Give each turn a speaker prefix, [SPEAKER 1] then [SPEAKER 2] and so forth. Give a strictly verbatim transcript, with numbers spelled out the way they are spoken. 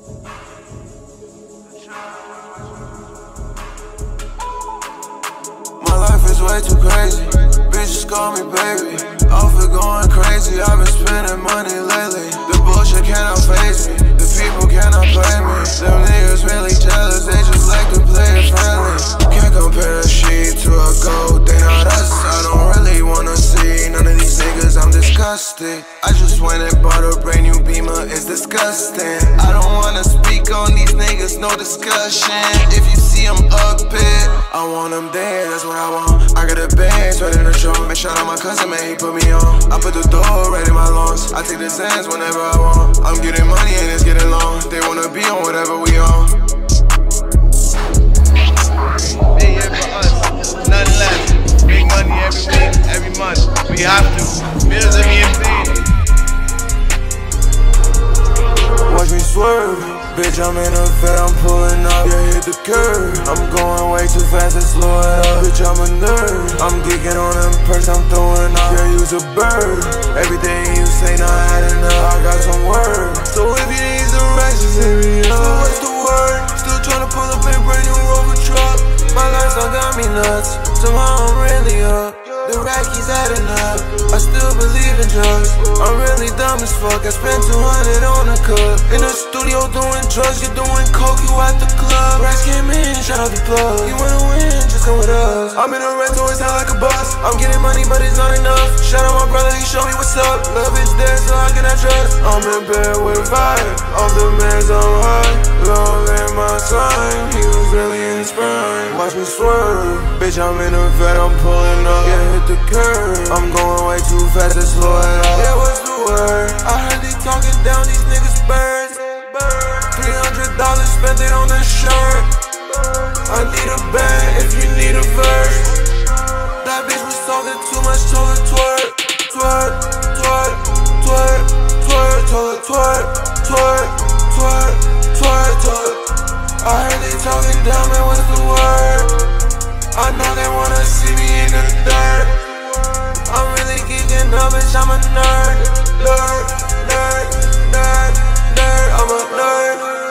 [SPEAKER 1] My life is way too crazy. Bitches call me baby. Off it going crazy. I've been spending money lately. The bullshit cannot face me. The people cannot play me. Them niggas really jealous. They just like to play it friendly. Can't compare a sheep to a goat. They not us. I don't really wanna see none of these niggas. I'm disgusted. I just went and bought a brand new Beamer. It's disgusting. I don't wanna speak on these niggas. No discussion. If you see them up it, I want them dead. That's what I want. I got a bag right in the trunk. Make shout out my cousin, man, he put me on. I put the door right in my lungs. I take the sands whenever I want. I'm getting money and it's getting long. They wanna be on whatever we on.
[SPEAKER 2] Big year for us, nothing less. Big money every week, every month. We have to. Bills are being paid.
[SPEAKER 1] Watch me swerve. Bitch, I'm in a vet, I'm pulling up, yeah, hit the curve. I'm going way too fast and slow it up. Bitch, I'm a nerd. I'm geeking on them perks, I'm throwing up, yeah, you's a bird. Everything you say not adding up, I got some word. So if you need some racks, just hit me up. So what's the word? Still tryna pull up in brand new Rover truck. My lifestyle got me nuts, somehow I'm really up. The rack keeps adding up, I still believe in drugs. I'm really dumb as fuck, I spent two hundred on a cup. In the studio doing drugs, you doing coke, you at the club. Racks came in, shout out the plug. You wanna win, just come with us. I'm in a rental, it sound like a bus. I'm getting money, but it's not enough. Shout out my brother, he showed me what's up. Love is there, so how can I trust? I'm in bed with fire, off the meds I'm high. Long live my son, he was really in his prime. Watch me swerve, bitch, I'm in a vet, I'm pulling up, yeah, hit the curve. I'm going way too fast and slow it up. Yeah, what's the word? I heard they talking down, these niggas birds. Three hundred dollars spent it on a shirt. I need a bag if you need a verse. That bitch was talking too much, told her twerk, twerk, twerk, twerk, twerk, told her twerk, twerk, twerk, twerk, told her. I heard they talking down, man, what's the word? I know they wanna see me in the dirt. I'm really geeking up, bitch, I'm a nerd. Nerd, nerd, nerd, nerd, I'm a nerd.